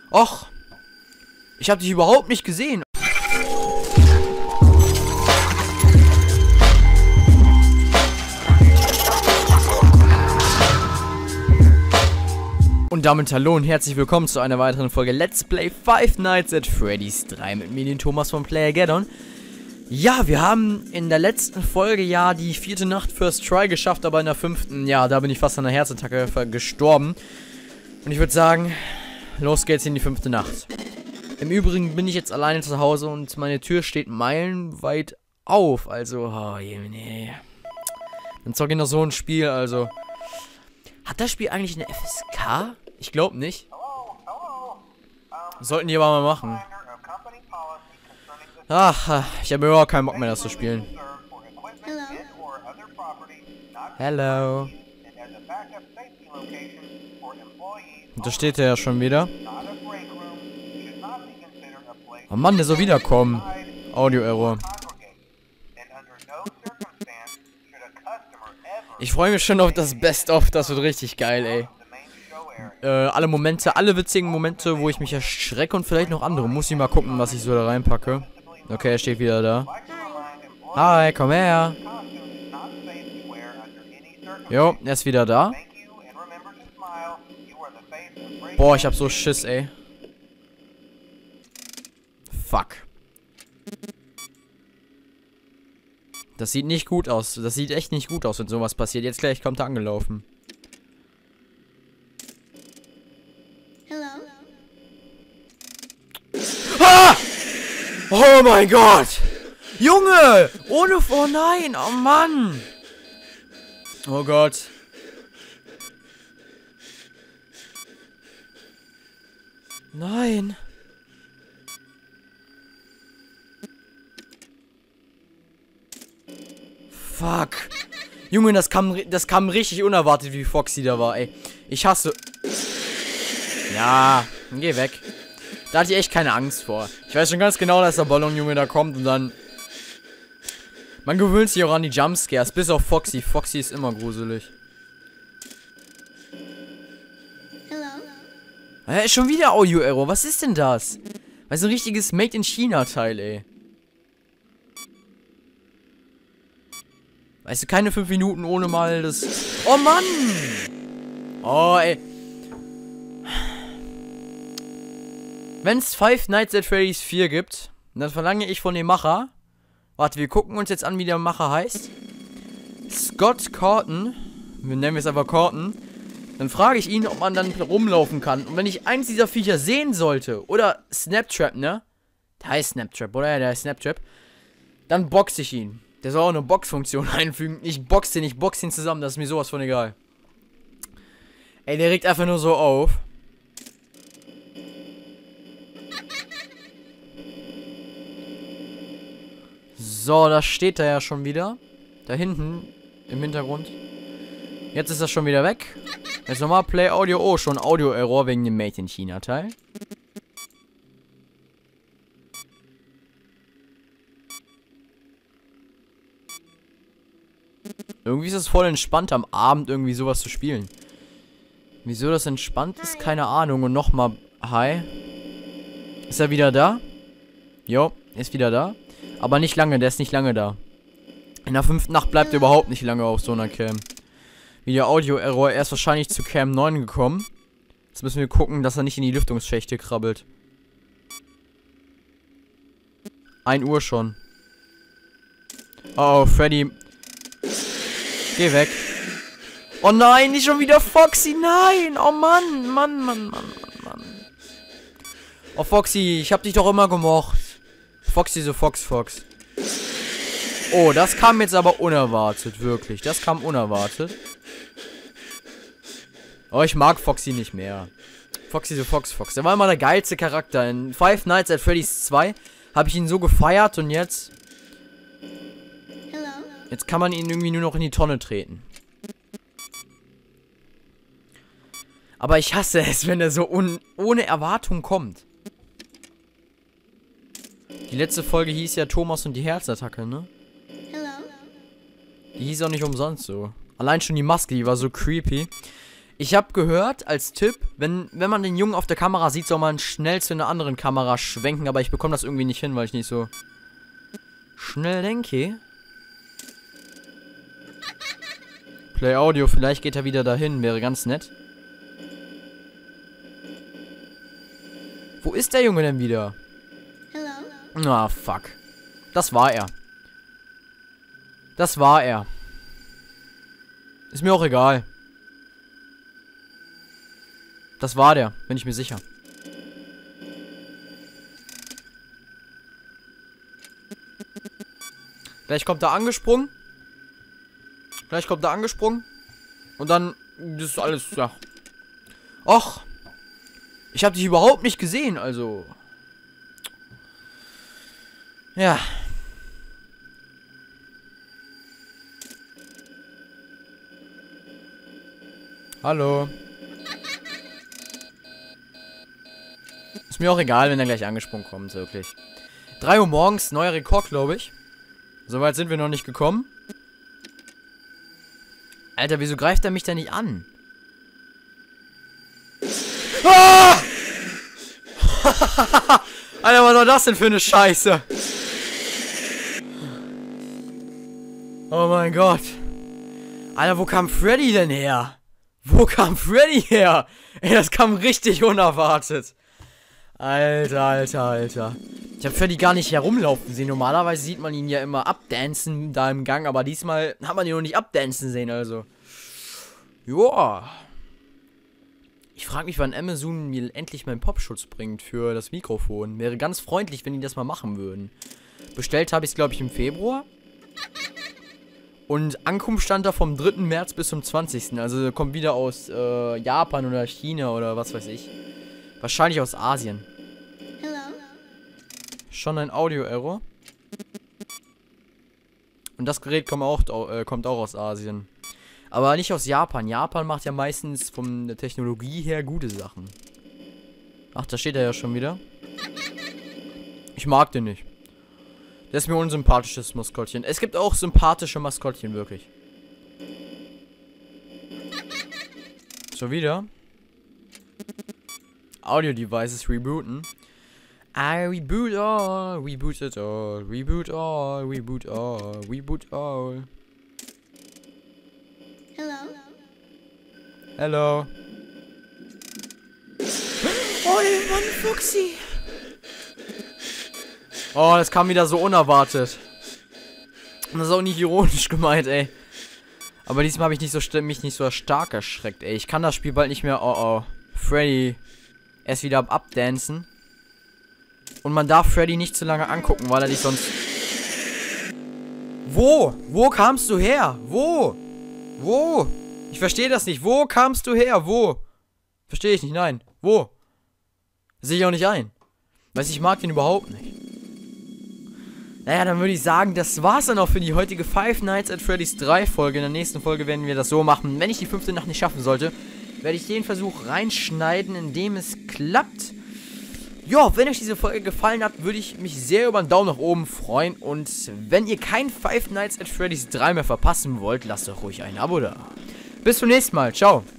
Och, ich habe dich überhaupt nicht gesehen. Und damit hallo und herzlich willkommen zu einer weiteren Folge Let's Play Five Nights at Freddy's 3 mit mir, den Thomas von PlayerGaddon. Ja, wir haben in der letzten Folge ja die 4. Nacht First Try geschafft, aber in der 5., ja, da bin ich fast an einer Herzattacke gestorben. Und ich würde sagen, los geht's in die 5. Nacht. Im Übrigen bin ich jetzt alleine zu Hause und meine Tür steht meilenweit auf, also, oh je, nee. Dann zocke ich noch so ein Spiel, also. Hat das Spiel eigentlich eine FSK? Ich glaube nicht. Sollten die aber mal machen. Ach, ich habe überhaupt keinen Bock mehr, das zu spielen. Hello. Und da steht er ja schon wieder. Oh Mann, der soll wiederkommen. Audio-Error. Ich freue mich schon auf das Best-of, das wird richtig geil, ey. Alle Momente, alle witzigen Momente, wo ich mich erschrecke und vielleicht noch andere. Muss ich mal gucken, was ich so da reinpacke. Okay, er steht wieder da. Hi, komm her. Jo, er ist wieder da. Boah, ich hab so Schiss, ey. Fuck. Das sieht nicht gut aus. Das sieht echt nicht gut aus, wenn sowas passiert. Jetzt gleich kommt er angelaufen. Hello. Ah! Oh mein Gott! Junge! Ohne oh nein! Oh Mann! Oh Gott. Nein. Fuck. Junge, das kam richtig unerwartet, wie Foxy da war, ey. Ich hasse... Ja, geh weg. Da hatte ich echt keine Angst vor. Ich weiß schon ganz genau, dass der Ballonjunge da kommt und dann... Man gewöhnt sich auch an die Jumpscares, bis auf Foxy. Foxy ist immer gruselig. Hello. Schon wieder Audio-Error. Was ist denn das? Weil so ein richtiges Made-in-China-Teil, ey. Weißt du, keine 5 Minuten ohne mal das... Oh, Mann! Oh, ey. Wenn es Five Nights at Freddy's 4 gibt, dann verlange ich von dem Macher... Warte, wir gucken uns jetzt an, wie der Macher heißt. Scott Corton. Wir nennen es aber Corton. Dann frage ich ihn, ob man dann rumlaufen kann. Und wenn ich eins dieser Viecher sehen sollte, oder Snaptrap, ne? Der heißt Snaptrap, oder? Ja, der heißt Snaptrap. Dann boxe ich ihn. Der soll auch eine Boxfunktion einfügen. Ich boxe ihn zusammen, das ist mir sowas von egal. Ey, der regt einfach nur so auf. So, da steht er ja schon wieder. Da hinten, im Hintergrund. Jetzt ist das schon wieder weg. Jetzt nochmal Play Audio. Oh, schon Audio-Error wegen dem Made in China-Teil. Irgendwie ist es voll entspannt, am Abend irgendwie sowas zu spielen. Wieso das entspannt ist, keine Ahnung. Und nochmal, hi. Ist er wieder da? Jo, ist wieder da. Aber nicht lange, der ist nicht lange da. In der 5. Nacht bleibt er überhaupt nicht lange auf so einer Cam. Video Audio-Error, er ist wahrscheinlich zu Cam 9 gekommen. Jetzt müssen wir gucken, dass er nicht in die Lüftungsschächte krabbelt. 1 Uhr schon. Oh, Freddy... Geh weg. Oh nein, nicht schon wieder Foxy, nein. Oh Mann, Mann. Oh Foxy, ich hab dich doch immer gemocht. Foxy so Fox. Oh, das kam jetzt aber unerwartet, wirklich. Das kam unerwartet. Oh, ich mag Foxy nicht mehr. Foxy so Fox. Der war immer der geilste Charakter. In Five Nights at Freddy's 2 habe ich ihn so gefeiert und jetzt... Jetzt kann man ihn irgendwie nur noch in die Tonne treten. Aber ich hasse es, wenn er so ohne Erwartung kommt. Die letzte Folge hieß ja Thomas und die Herzattacke, ne? Hello. Die hieß auch nicht umsonst so. Allein schon die Maske, die war so creepy. Ich habe gehört, als Tipp, wenn man den Jungen auf der Kamera sieht, soll man schnell zu einer anderen Kamera schwenken, aber ich bekomme das irgendwie nicht hin, weil ich nicht so schnell denke. Play Audio, vielleicht geht er wieder dahin, wäre ganz nett. Wo ist der Junge denn wieder? Hello. Ah, fuck. Das war er. Das war er. Ist mir auch egal. Das war der, bin ich mir sicher. Gleich kommt er angesprungen. Und dann das ist alles, ja. Och. Ich habe dich überhaupt nicht gesehen, also. Ja. Hallo. Ist mir auch egal, wenn er gleich angesprungen kommt, wirklich. 3 Uhr morgens, neuer Rekord, glaube ich. Soweit sind wir noch nicht gekommen. Alter, wieso greift er mich da nicht an? Ah! Alter, was war das denn für eine Scheiße? Oh mein Gott. Alter, wo kam Freddy denn her? Wo kam Freddy her? Ey, das kam richtig unerwartet. Alter. Ich habe Freddy gar nicht herumlaufen sehen. Normalerweise sieht man ihn ja immer abdancen da im Gang, aber diesmal hat man ihn noch nicht abdancen sehen, also. Joa. Ich frage mich, wann Amazon mir endlich meinen Popschutz bringt für das Mikrofon. Wäre ganz freundlich, wenn die das mal machen würden. Bestellt habe ich es, glaube ich, im Februar. Und Ankunft stand da vom 3. März bis zum 20. Also kommt wieder aus Japan oder China oder was weiß ich. Wahrscheinlich aus Asien. Hello. Schon ein Audio-Error. Und das Gerät kommt auch aus Asien. Aber nicht aus Japan. Japan macht ja meistens von der Technologie her gute Sachen. Ach, da steht er ja schon wieder. Ich mag den nicht. Der ist mir ein unsympathisches Maskottchen. Es gibt auch sympathische Maskottchen, wirklich. So, wieder. Audio-Devices rebooten. I reboot all, reboot it all, reboot all, reboot all, reboot all. Hello. Oh, der Mann, Fuchsi. Oh, das kam wieder so unerwartet. Und das ist auch nicht ironisch gemeint, ey. Aber diesmal habe ich mich nicht so stark erschreckt, ey. Ich kann das Spiel bald nicht mehr. Oh. Freddy. Er ist wieder am Abdancen. Und man darf Freddy nicht zu lange angucken, weil er dich sonst... Wo? Wo kamst du her? Wo? Ich verstehe das nicht. Wo kamst du her? Wo? Verstehe ich nicht, nein. Wo? Sehe ich auch nicht ein. Weiß ich mag den überhaupt nicht. Naja, dann würde ich sagen, das war's dann auch für die heutige Five Nights at Freddy's 3 Folge. In der nächsten Folge werden wir das so machen. Wenn ich die 5. Nacht nicht schaffen sollte, werde ich den Versuch reinschneiden, indem es klappt. Ja, wenn euch diese Folge gefallen hat, würde ich mich sehr über einen Daumen nach oben freuen. Und wenn ihr kein Five Nights at Freddy's 3 mehr verpassen wollt, lasst doch ruhig ein Abo da. Bis zum nächsten Mal. Ciao.